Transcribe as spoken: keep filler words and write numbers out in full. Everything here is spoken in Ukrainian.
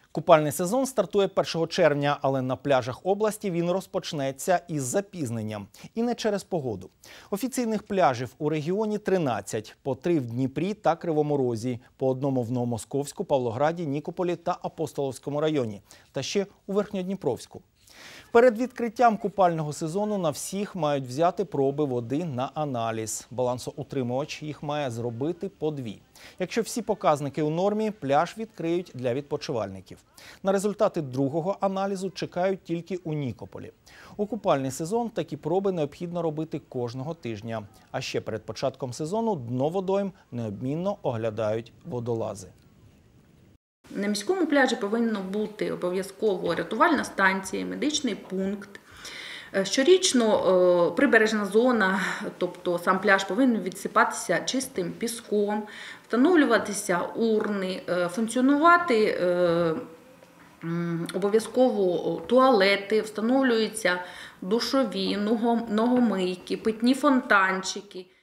Купальний сезон стартує першого червня, але на пляжах області він розпочнеться із запізненням. І не через погоду. Офіційних пляжів у регіоні тринадцять, по три в Дніпрі та Кривому Розі, по одному в Новомосковську, Павлограді, Нікополі та Апостолівському районі, та ще у Верхньодніпровську. Перед відкриттям купального сезону на всіх мають взяти проби води на аналіз. Балансоутримувач їх має зробити по дві. Якщо всі показники у нормі, пляж відкриють для відпочивальників. На результати другого аналізу чекають тільки у Нікополі. У купальний сезон такі проби необхідно робити кожного тижня. А ще перед початком сезону дно водойм неодмінно оглядають водолази. На міському пляжі повинна бути обов'язково рятувальна станція, медичний пункт. Щорічно прибережна зона, тобто сам пляж, повинен відсипатися чистим піском, встановлюватися урни, функціонувати обов'язково туалети, встановлюються душові, ногомийки, питні фонтанчики.